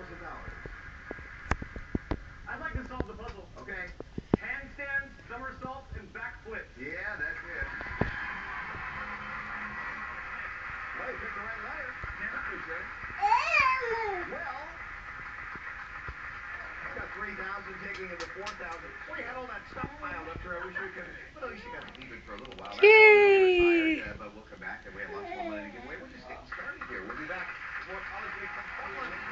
I'd like to solve the puzzle. Okay. Handstands, somersaults, and backflips. Yeah, that's it. Well, you picked the right letter. Yeah. Appreciate it. Well, it's got 3,000 taking it to 4,000. Well, you had all that stuff piled up here. I wish we could, but at least you got to keep it for a little while. That's all. Yay! You're tired, but we'll come back and we have lots more money to give away. We're just getting started here. We'll be back with more College Week from Portland.